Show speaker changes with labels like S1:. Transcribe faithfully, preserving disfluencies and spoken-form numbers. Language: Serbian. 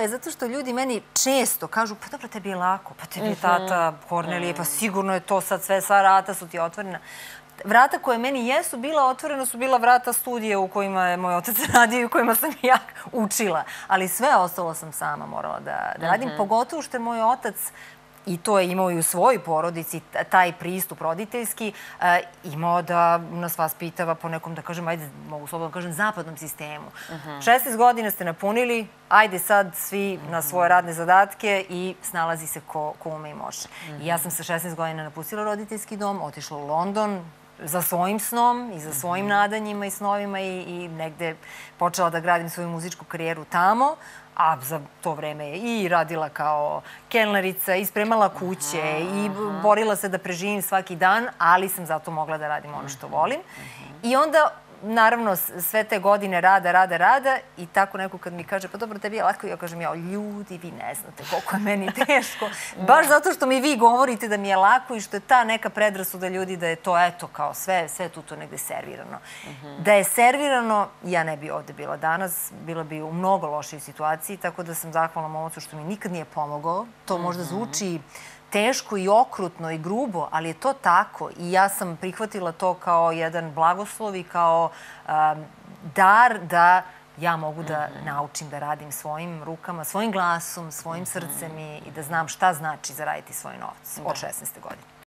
S1: je zato što ljudi meni često kažu, pa dobro, tebi je lako, pa tebi je tata Kornelije, pa sigurno je to sad sve, sva vrata su ti otvorena. Vrata koje meni jesu bila otvorena su bila vrata studije u kojima je moj otac radio i u kojima sam ja učila. Ali sve ostalo sam sama morala da radim, pogotovo što je moj otac, i to je imao i u svojoj porodici, taj pristup roditeljski, imao da nas vaspitava po nekom, da kažem, ajde, mogu slobodno kažem, zapadnom sistemu. šesnaest godina ste napunili, ajde sad svi na svoje radne zadatke i snalazi se ko ume i može. I ja sam sa šesnaest godina napustila roditeljski dom, otišla u London za svojim snom i za svojim nadanjima i snovima i negde počela da gradim svoju muzičku karijeru tamo. A za to vreme je i radila kao kelnerica, i spremala kuće, i borila se da preživim svaki dan, ali sam zato mogla da radim ono što volim. I onda, naravno, sve te godine rada, rada, rada i tako neko kad mi kaže, pa dobro, tebi je lako, ja kažem, ja, ljudi, vi ne znate koliko je meni teško. Baš zato što mi vi govorite da mi je lako i što je ta neka predrasuda ljudi da je to, eto, kao sve, sve tu to negde servirano. Da je servirano, ja ne bi ovde bila danas, bila bi u mnogo lošoj situaciji, tako da sam zahvalna mom ocu što mi nikad nije pomogao. To možda zvuči teško i okrutno i grubo, ali je to tako i ja sam prihvatila to kao jedan blagoslov i kao dar da ja mogu da naučim da radim svojim rukama, svojim glasom, svojim srcem i da znam šta znači zaraditi svoj novac od šesnaeste godine.